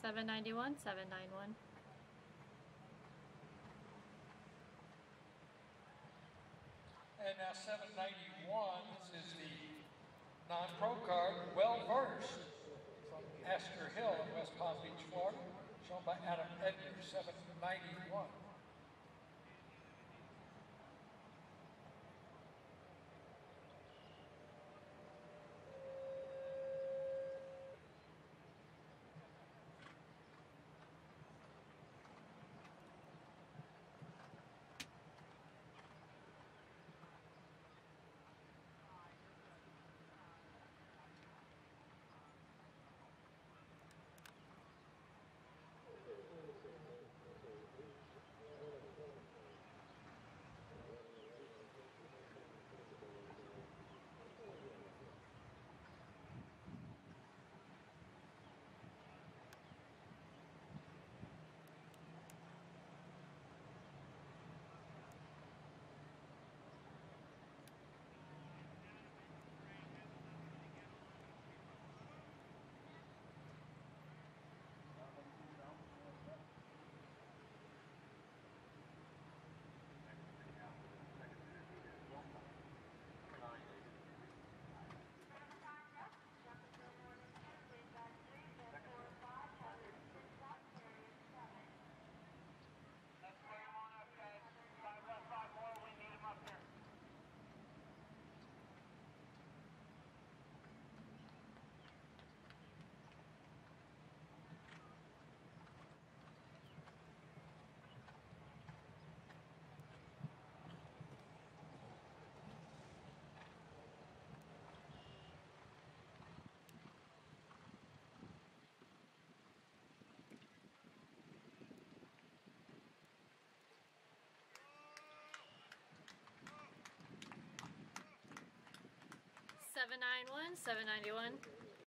791, 791. And now 791, this is the non-pro card, Well Versed, from Astor Hill in West Palm Beach, Florida, shown by Adam Edgar, 791. Seven nine one, 791.